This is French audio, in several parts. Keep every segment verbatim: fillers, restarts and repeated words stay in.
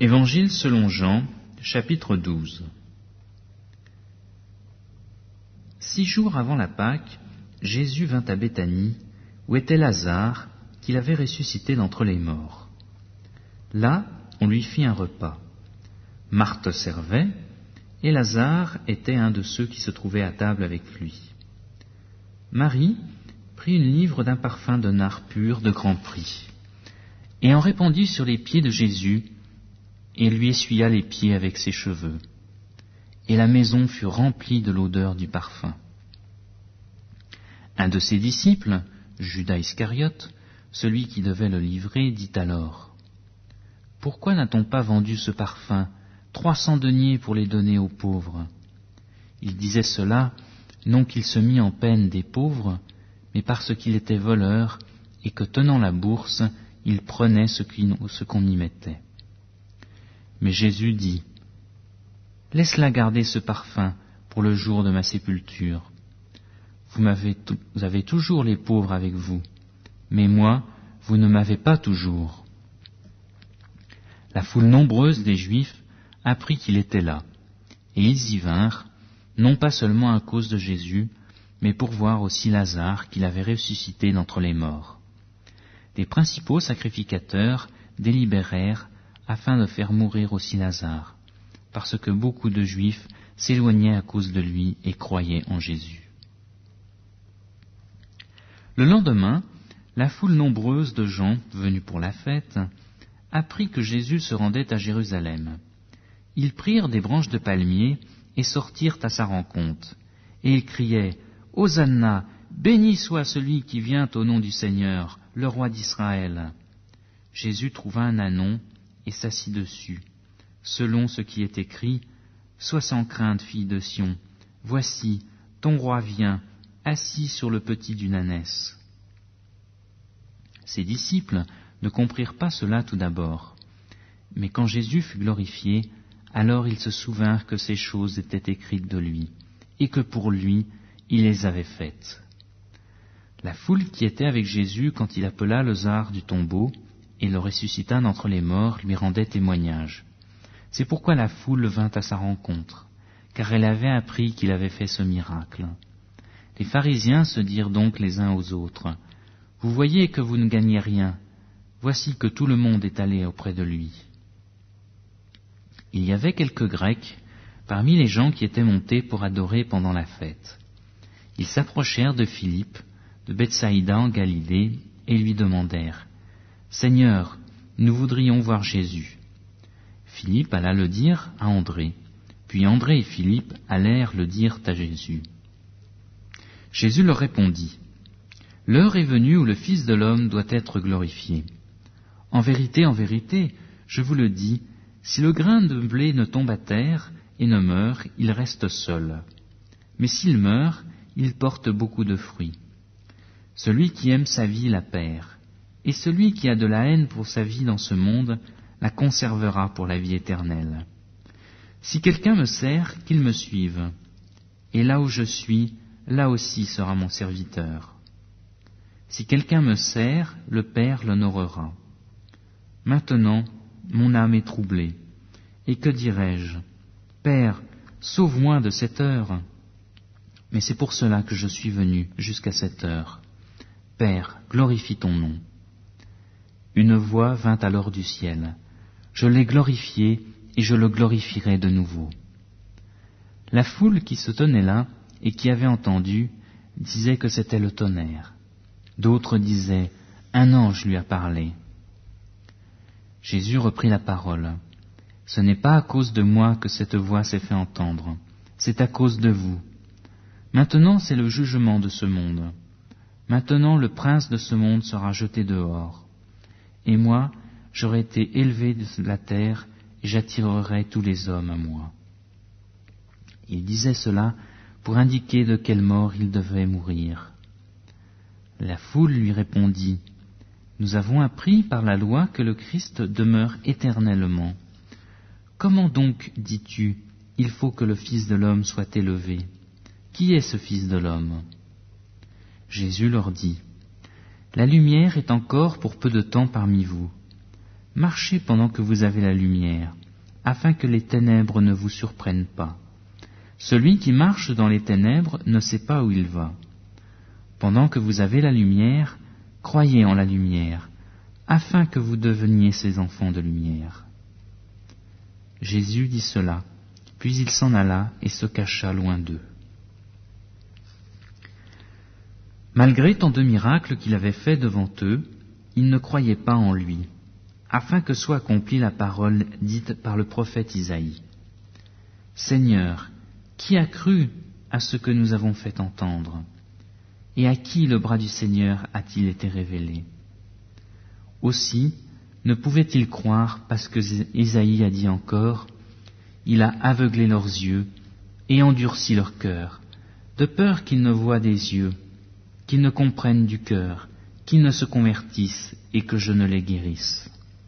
Évangile selon Jean, chapitre douze. Six jours avant la Pâque, Jésus vint à Béthanie, où était Lazare, qu'il avait ressuscité d'entre les morts. Là, on lui fit un repas. Marthe servait, et Lazare était un de ceux qui se trouvaient à table avec lui. Marie prit une livre d'un parfum de nard pur de grand prix, et en répandit sur les pieds de Jésus, et lui essuya les pieds avec ses cheveux. Et la maison fut remplie de l'odeur du parfum. Un de ses disciples, Judas Iscariote, celui qui devait le livrer, dit alors : « Pourquoi n'a-t-on pas vendu ce parfum, trois cents deniers pour les donner aux pauvres ?» Il disait cela, non qu'il se mît en peine des pauvres, mais parce qu'il était voleur, et que tenant la bourse, il prenait ce qu'on y mettait. Mais Jésus dit : « Laisse-la garder ce parfum pour le jour de ma sépulture. Vous, m'avez t- vous avez toujours les pauvres avec vous, mais moi, vous ne m'avez pas toujours. » La foule nombreuse des Juifs apprit qu'il était là, et ils y vinrent, non pas seulement à cause de Jésus, mais pour voir aussi Lazare qu'il avait ressuscité d'entre les morts. Les principaux sacrificateurs délibérèrent afin de faire mourir aussi Lazare, parce que beaucoup de Juifs s'éloignaient à cause de lui et croyaient en Jésus. Le lendemain, la foule nombreuse de gens venus pour la fête apprit que Jésus se rendait à Jérusalem. Ils prirent des branches de palmier et sortirent à sa rencontre, et ils criaient : « Hosanna, béni soit celui qui vient au nom du Seigneur, le roi d'Israël. » Jésus trouva un ânon et s'assit dessus, selon ce qui est écrit : « Sois sans crainte, fille de Sion, voici, ton roi vient, assis sur le petit d'une ânesse. » Ses disciples ne comprirent pas cela tout d'abord, mais quand Jésus fut glorifié, alors ils se souvinrent que ces choses étaient écrites de lui, et que pour lui, il les avait faites. La foule qui était avec Jésus quand il appela Lazare du tombeau et le ressuscita d'entre les morts lui rendait témoignage. C'est pourquoi la foule vint à sa rencontre, car elle avait appris qu'il avait fait ce miracle. Les pharisiens se dirent donc les uns aux autres : « Vous voyez que vous ne gagnez rien, voici que tout le monde est allé auprès de lui. » Il y avait quelques Grecs parmi les gens qui étaient montés pour adorer pendant la fête. Ils s'approchèrent de Philippe, de Bethsaïda en Galilée, et lui demandèrent : « Seigneur, nous voudrions voir Jésus. » Philippe alla le dire à André, puis André et Philippe allèrent le dire à Jésus. Jésus leur répondit : « L'heure est venue où le Fils de l'homme doit être glorifié. En vérité, en vérité, je vous le dis, si le grain de blé ne tombe à terre et ne meurt, il reste seul. Mais s'il meurt, il porte beaucoup de fruits. Celui qui aime sa vie la perd, et celui qui a de la haine pour sa vie dans ce monde la conservera pour la vie éternelle. Si quelqu'un me sert, qu'il me suive, et là où je suis, là aussi sera mon serviteur. Si quelqu'un me sert, le Père l'honorera. Maintenant, mon âme est troublée, et que dirai-je ? Père, sauve-moi de cette heure. Mais c'est pour cela que je suis venu jusqu'à cette heure. Père, glorifie ton nom. » Une voix vint alors du ciel. Je l'ai glorifié et je le glorifierai de nouveau. La foule qui se tenait là et qui avait entendu disait que c'était le tonnerre. D'autres disaient : un ange lui a parlé. Jésus reprit la parole. Ce n'est pas à cause de moi que cette voix s'est fait entendre, c'est à cause de vous. Maintenant c'est le jugement de ce monde. Maintenant le prince de ce monde sera jeté dehors. Et moi, j'aurai été élevé de la terre et j'attirerai tous les hommes à moi. Il disait cela pour indiquer de quelle mort il devait mourir. La foule lui répondit : « Nous avons appris par la loi que le Christ demeure éternellement. Comment donc, dis-tu, il faut que le Fils de l'homme soit élevé ? Qui est ce Fils de l'homme ?» Jésus leur dit : « La lumière est encore pour peu de temps parmi vous. Marchez pendant que vous avez la lumière, afin que les ténèbres ne vous surprennent pas. Celui qui marche dans les ténèbres ne sait pas où il va. Pendant que vous avez la lumière, croyez en la lumière, afin que vous deveniez ces enfants de lumière. » Jésus dit cela, puis il s'en alla et se cacha loin d'eux. Malgré tant de miracles qu'il avait faits devant eux, ils ne croyaient pas en lui, afin que soit accomplie la parole dite par le prophète Isaïe. « Seigneur, qui a cru à ce que nous avons fait entendre? Et à qui le bras du Seigneur a-t-il été révélé? Aussi, ne pouvaient-ils croire parce que Isaïe a dit encore, « Il a aveuglé leurs yeux et endurci leur cœur, de peur qu'ils ne voient des yeux, qu'ils ne comprennent du cœur, qu'ils ne se convertissent et que je ne les guérisse. »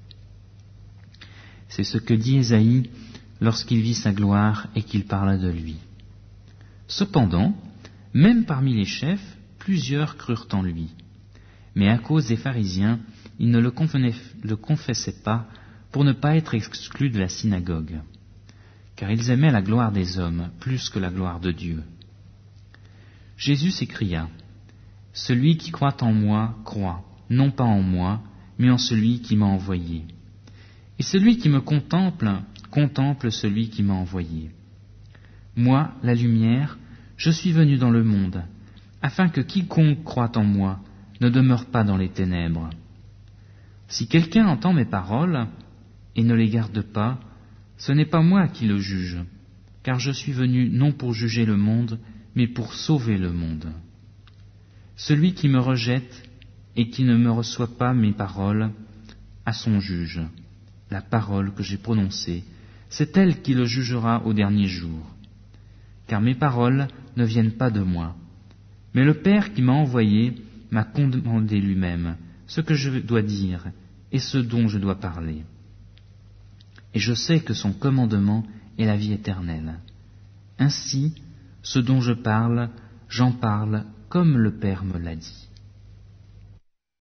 C'est ce que dit Isaïe lorsqu'il vit sa gloire et qu'il parla de lui. Cependant, même parmi les chefs, plusieurs crurent en lui. Mais à cause des pharisiens, ils ne le, le confessaient pas pour ne pas être exclus de la synagogue, car ils aimaient la gloire des hommes plus que la gloire de Dieu. Jésus s'écria, « Celui qui croit en moi croit, non pas en moi, mais en celui qui m'a envoyé. Et celui qui me contemple, contemple celui qui m'a envoyé. Moi, la lumière, je suis venu dans le monde, afin que quiconque croit en moi ne demeure pas dans les ténèbres. Si quelqu'un entend mes paroles et ne les garde pas, ce n'est pas moi qui le juge, car je suis venu non pour juger le monde, mais pour sauver le monde. Celui qui me rejette et qui ne me reçoit pas mes paroles a son juge. La parole que j'ai prononcée, c'est elle qui le jugera au dernier jour. Car mes paroles ne viennent pas de moi, mais le Père qui m'a envoyé m'a commandé lui-même ce que je dois dire et ce dont je dois parler. Et je sais que son commandement est la vie éternelle. Ainsi, ce dont je parle, j'en parle comme le Père me l'a dit.